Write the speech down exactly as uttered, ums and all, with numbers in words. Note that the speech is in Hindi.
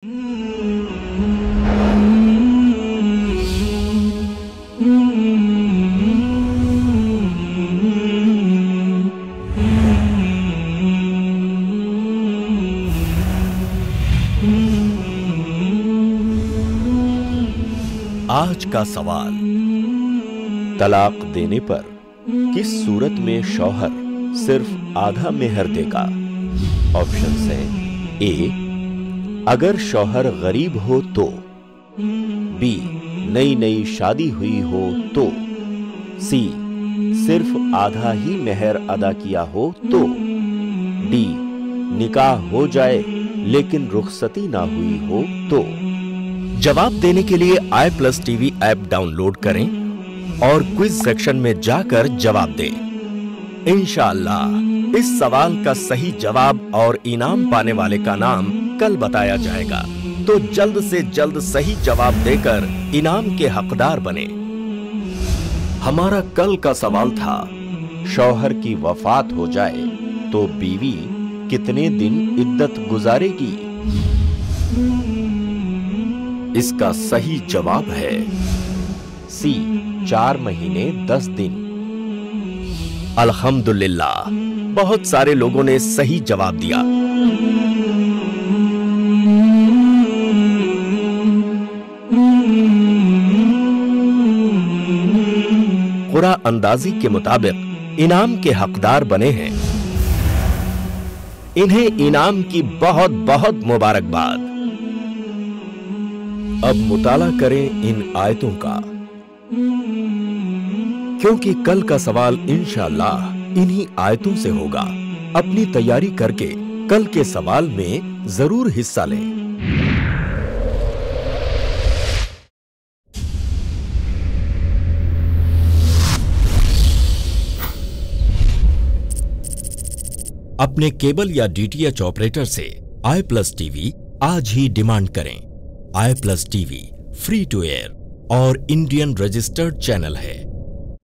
आज का सवाल, तलाक देने पर किस सूरत में शौहर सिर्फ आधा मेहर देगा? ऑप्शन है ए, अगर शौहर गरीब हो तो, बी, नई नई शादी हुई हो तो, सी, सिर्फ आधा ही मेहर अदा किया हो तो, डी, निकाह हो जाए लेकिन रुखसती ना हुई हो तो। जवाब देने के लिए I plus TV app download करें और क्विज सेक्शन में जाकर जवाब दें। इंशाअल्लाह इस सवाल का सही जवाब और इनाम पाने वाले का नाम कल बताया जाएगा, तो जल्द से जल्द सही जवाब देकर इनाम के हकदार बने। हमारा कल का सवाल था, शौहर की वफात हो जाए तो बीवी कितने दिन इद्दत गुजारेगी? इसका सही जवाब है सी, चार महीने दस दिन। अल्हम्दुलिल्लाह, बहुत सारे लोगों ने सही जवाब दिया। कुरा अंदाजी के मुताबिक इनाम के हकदार बने हैं। इन्हें इनाम की बहुत बहुत मुबारकबाद। अब मुताला करें इन आयतों का, क्योंकि कल का सवाल इंशाअल्लाह इन्हीं आयतों से होगा। अपनी तैयारी करके कल के सवाल में जरूर हिस्सा लें। अपने केबल या डीटीएच ऑपरेटर से आई प्लस टीवी आज ही डिमांड करें। I plus TV free to air और इंडियन रजिस्टर्ड चैनल है।